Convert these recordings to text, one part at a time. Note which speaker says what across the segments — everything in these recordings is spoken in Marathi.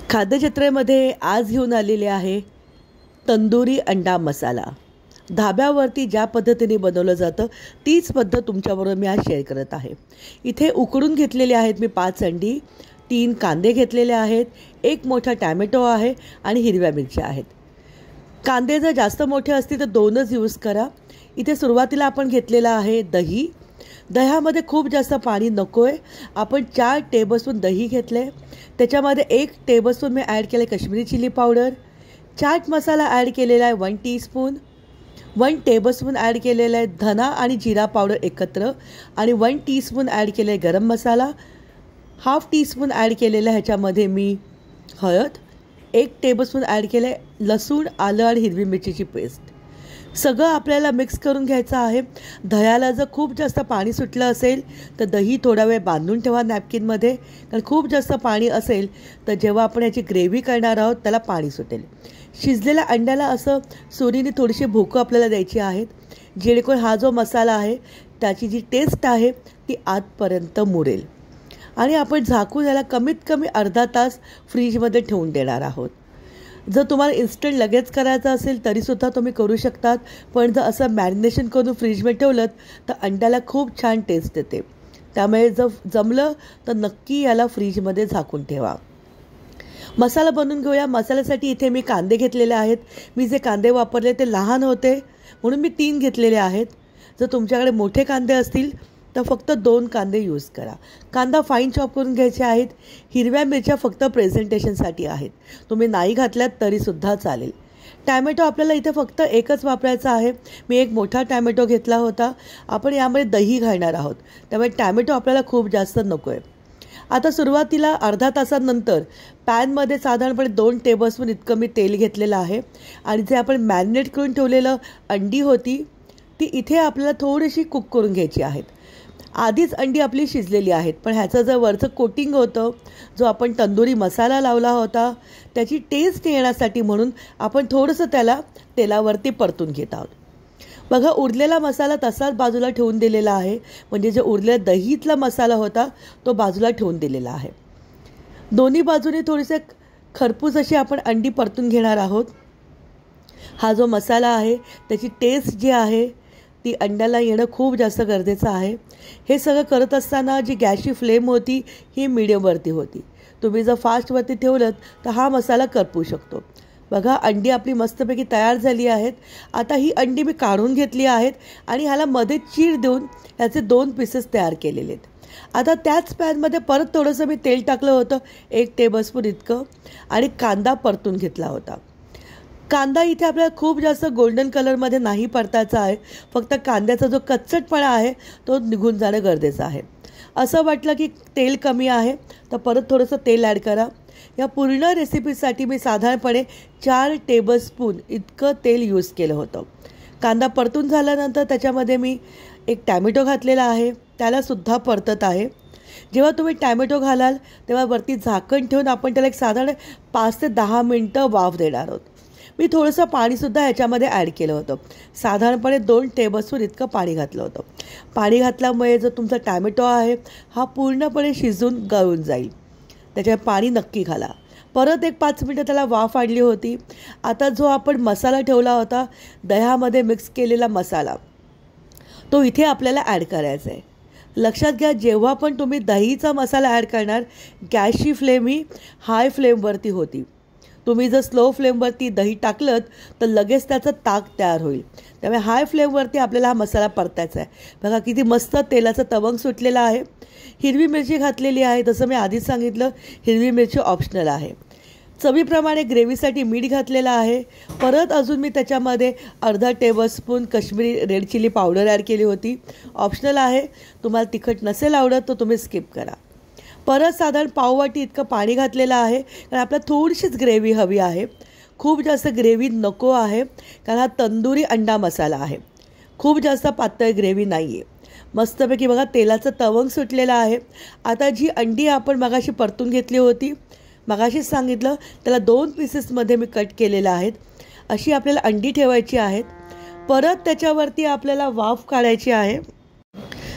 Speaker 1: खाद्यजत्रेमध्ये आज घेऊन आलेले आहे तंदुरी अंडा मसाला। धाब्यावरती ज्या पद्धतीने बनवलं जातं तीच पद्धत तुमच्याबरोबर मी आज शेअर करत आहे। इथे उकडून घेतलेले आहेत मी 5 अंडी, 3 कांदे घेतलेले आहेत, एक मोठा टोमॅटो आहे आणि हिरव्या मिरच्या आहेत। कांदे जर जास्त मोठे असतील तर 2च यूज करा। इथे सुरुवातीला आपण घेतलेला आहे दही। दह्यामध्ये खूप जास्त पाणी नको आहे। आपण 4 टेबलस्पून दही घेतले, त्याच्यामध्ये 1 टेबलस्पून मी ॲड केले Kashmiri chilli powder, chaat masala add केलेला आहे 1 टीस्पून, 1 टेबलस्पून ॲड केलेला आहे धना आणि जिरा पावडर एकत्र आणि 1 टीस्पून ॲड केले गरम मसाला, हाफ टीस्पून ॲड केलेला ह्याच्यामध्ये मी हळद, 1 टेबलस्पून ॲड केले लसूण, आलं आणि हिरवी मिरचीची पेस्ट। सगळं आपल्याला मिक्स करून घ्यायचं आहे। दह्याला जर खूप जास्त पाणी सुटलं असेल तर दही थोडा वेळ बांधून ठेवा नॅपकिनमध्ये, कारण खूप जास्त पाणी असेल तर जेव्हा आपण याची ग्रेव्ही करणार आहोत त्याला पाणी सुटेल। शिजलेल्या अंड्याला असं सुरीने थोडीशी भोकं आपल्याला द्यायची आहेत, जेणेकरून हा जो मसाला आहे त्याची जी टेस्ट आहे ती आतपर्यंत मुरेल। आणि आपण झाकून याला कमीत कमी अर्धा तास फ्रीजमध्ये ठेवून देणार आहोत। जर तुम्हाला इन्स्टंट लगेच करायचं असेल तरीसुद्धा तुम्ही करू शकतात, पण जर असं मॅरिनेशन करून फ्रीजमध्ये ठेवलं तर अंड्याला खूप छान टेस्ट येते। त्यामुळे जर जमलं तर नक्की याला फ्रीजमध्ये झाकून ठेवा। मसाला बनवून घेऊया। मसाल्यासाठी इथे मी कांदे घेतलेले आहेत। मी जे कांदे वापरले ते लहान होते म्हणून मी 3 घेतलेले आहेत। जर तुमच्याकडे मोठे कांदे असतील तर फक्त 2 कांदे यूज करा। कांदा फाईन चॉप करून घ्यायचे आहेत। हिरव्या मिरच्या फक्त प्रेझेंटेशनसाठी आहेत, तुम्ही नाही घातल्यात तरीसुद्धा चालेल। टॅमॅटो आपल्याला इथे फक्त एकच वापरायचा आहे। मी एक मोठा टॅमॅटो घेतला होता। आपण यामध्ये दही घालणार आहोत, त्यामुळे टॅमॅटो आपल्याला खूप जास्त नको आहे। आता सुरुवातीला अर्धा तासानंतर पॅनमध्ये साधारणपणे 2 टेबलस्पून इतकं मी तेल घेतलेलं आहे आणि जे आपण मॅरिनेट करून ठेवलेलं अंडी होती ती इथे आपल्याला थोडीशी कुक करून घ्यायची आहेत। आधीच अंडी आपली शिजलेली आहेत, पण ह्याचं जर वरचं कोटिंग होतं, जो आपण तंदुरी मसाला लावला होता त्याची टेस्ट येण्यासाठी म्हणून आपण थोडंसं त्याला तेलावरती परतून घेत आहोत। बघा, उरलेला मसाला तसाच बाजूला ठेवून दिलेला आहे, म्हणजे जो उरलेला दहीतला मसाला होता तो बाजूला ठेवून दिलेला आहे। दोन्ही बाजूने थोडेसे खरपूस अशी आपण अंडी परतून घेणार आहोत। हा जो मसाला आहे त्याची टेस्ट जी आहे ती अंड्याला येणं खूप जास्त गरजेचं आहे। हे सगळं करत असताना जी गॅसची फ्लेम होती ही मीडियमवरती होती। तुम्ही जर फास्टवरती ठेवलं तर हा मसाला करपू शकतो। बघा, अंडी आपली मस्तपैकी तयार झाली आहेत। आता ही अंडी मी काढून घेतली आहेत आणि ह्याला मध्ये चीर देऊन ह्याचे 2 पीसेस तयार केलेले आहेत। आता त्याच पॅनमध्ये परत थोडंसं मी तेल टाकलं होतं 1 टेबलस्पून इतकं आणि कांदा परतून घेतला होता। कांदा इथे आपल्याला खूप जास्त गोल्डन कलरमध्ये नाही परतायचा आहे, फक्त कांद्याचा जो कच्चटपणा आहे तो निघून जाणं गरजेचं आहे। असं वाटलं की तेल कमी आहे तर परत थोडंसं तेल ॲड करा। या पूर्ण रेसिपीसाठी मी साधारणपणे 4 टेबलस्पून इतकं तेल यूज केलं होतं। कांदा परतून झाल्यानंतर त्याच्यामध्ये मी एक टॅमॅटो घातलेला आहे, त्यालासुद्धा परतत आहे। जेव्हा तुम्ही टॅमॅटो घालाल तेव्हा वरती झाकण ठेवून आपण त्याला एक साधारण 5 ते 10 मिनटं वाफ देणार आहोत। मी थोडंसं पाणीसुद्धा ह्याच्यामध्ये ॲड केलं होतं, साधारणपणे 2 टेबलस्पून इतकं पाणी घातलं होतं। पाणी घातल्यामुळे जो तुमचा टॅमॅटो आहे हा पूर्णपणे शिजून गळून जाईल, त्याच्यात पाणी नक्की घाला। परत एक 5 मिनटं त्याला वाफ आडली होती। आता जो आपण मसाला ठेवला होता, दह्यामध्ये मिक्स केलेला मसाला, तो इथे आपल्याला ॲड करायचा आहे। लक्षात घ्या, जेव्हा पण तुम्ही दहीचा मसाला ॲड करणार गॅसची फ्लेम ही हाय फ्लेमवरती होती। तुम्ही जर स्लो फ्लेमवरती दही टाकलं तर लगेच त्याचं ताक तयार होईल, त्यामुळे हाय फ्लेमवरती आपल्याला हा मसाला परतायचा आहे। बघा किती मस्त तेलाचं तवंग सुटलेलं आहे। हिरवी मिरची घातलेली आहे, जसं मी आधीच सांगितलं हिरवी मिरची ऑप्शनल आहे। चवीप्रमाणे ग्रेव्हीसाठी मीठ घातलेलं आहे। परत अजून मी त्याच्यामध्ये अर्धा tablespoon Kashmiri red chilli powder add केली होती, ऑप्शनल आहे। तुम्हाला तिखट नसेल आवडत तर तुम्ही स्किप करा। परत साधारण पाववाटी इतकं पाणी घातलेलं आहे, कारण आपल्याला थोडीशीच ग्रेव्ही हवी आहे, खूप जास्त ग्रेव्ही नको आहे, कारण हा तंदुरी अंडा मसाला आहे, खूप जास्त पातळ ग्रेव्ही नाही आहे। मस्तपैकी बघा तेलाचं तवंग सुटलेलं आहे। आता जी अंडी आपण मगाशी परतून घेतली होती, मगाशीच सांगितलं त्याला 2 पीसेसमध्ये मी कट केलेलं आहेत, अशी आपल्याला अंडी ठेवायची आहेत। परत त्याच्यावरती आपल्याला वाफ काढायची आहे,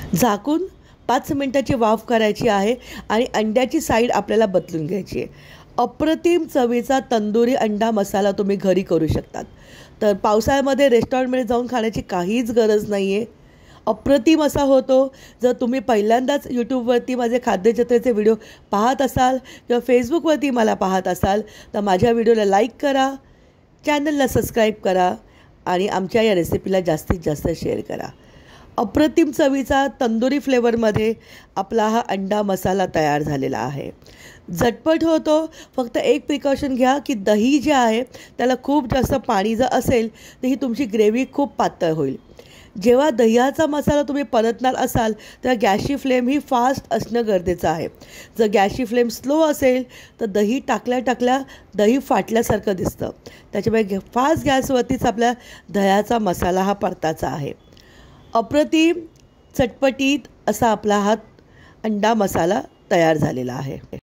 Speaker 1: झाकून 5 मिनिटाची वाफ करायची आहे आणि अंड्याची साईड आपल्याला बदलून घ्यायची आहे। अप्रतिम चवीचा तंदुरी अंडा मसाला तुम्ही घरी करू शकतात. तर पावसाळ्यामध्ये रेस्टॉरंटमध्ये जाऊन खाण्याची काहीच गरज नाही आहे. अप्रतिम असा होतो. जर तुम्ही पहिल्यांदाच यूट्यूबवरती माझे खाद्यजत्रेचे व्हिडिओ पाहत असाल किंवा फेसबुकवरती मला पाहत असाल तर माझ्या व्हिडिओला लाईक करा, चॅनलला सबस्क्राईब करा आणि आमच्या या रेसिपीला जास्तीत जास्त शेअर करा. अप्रतिम चवीचा तंदुरी फ्लेवरमध्ये आपला हा अंडा मसाला तयार झालेला आहे. झटपट होतो. फक्त एक प्रिकॉशन घ्या की दही जे आहे त्याला खूप जास्त पाणी जर असेल तर ही तुमची ग्रेव्ही खूप पातळ होईल. जेव्हा दह्याचा मसाला तुम्ही परतणार असाल तर गॅसची फ्लेम ही फास्ट असणं गरजेचं आहे. जर गॅसची फ्लेम स्लो असेल तर दही टाकल्या दही फाटल्यासारखं दिसतं. त्याच्यामुळे फास्ट गॅसवरतीच आपल्या दह्याचा मसाला हा परताचा आहे. अप्रतिम चटपटीत असा आपला हा अंडा मसाला तयार झालेला आहे.